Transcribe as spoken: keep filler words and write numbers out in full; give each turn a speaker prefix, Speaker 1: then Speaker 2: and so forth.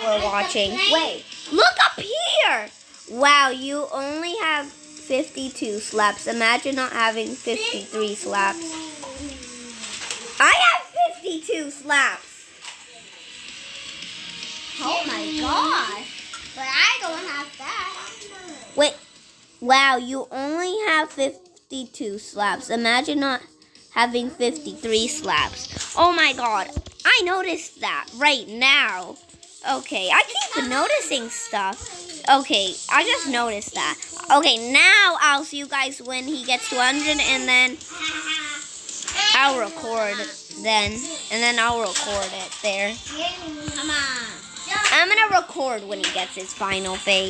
Speaker 1: we're watching. Wait, look up here! Wow, you only have fifty-two slaps. Imagine not having fifty-three slaps. I have fifty-two slaps.
Speaker 2: Oh my gosh. But I don't have that.
Speaker 1: Wait, wow, you only have fifty-two slaps. Imagine not having fifty-three slaps. Oh my god, I noticed that right now. Okay, I keep noticing stuff. Okay, I just noticed that. Okay, now I'll see you guys when he gets to one hundred, and then I'll record then. And then I'll record it there.
Speaker 2: Come on.
Speaker 1: I'm gonna record when he gets his final phase.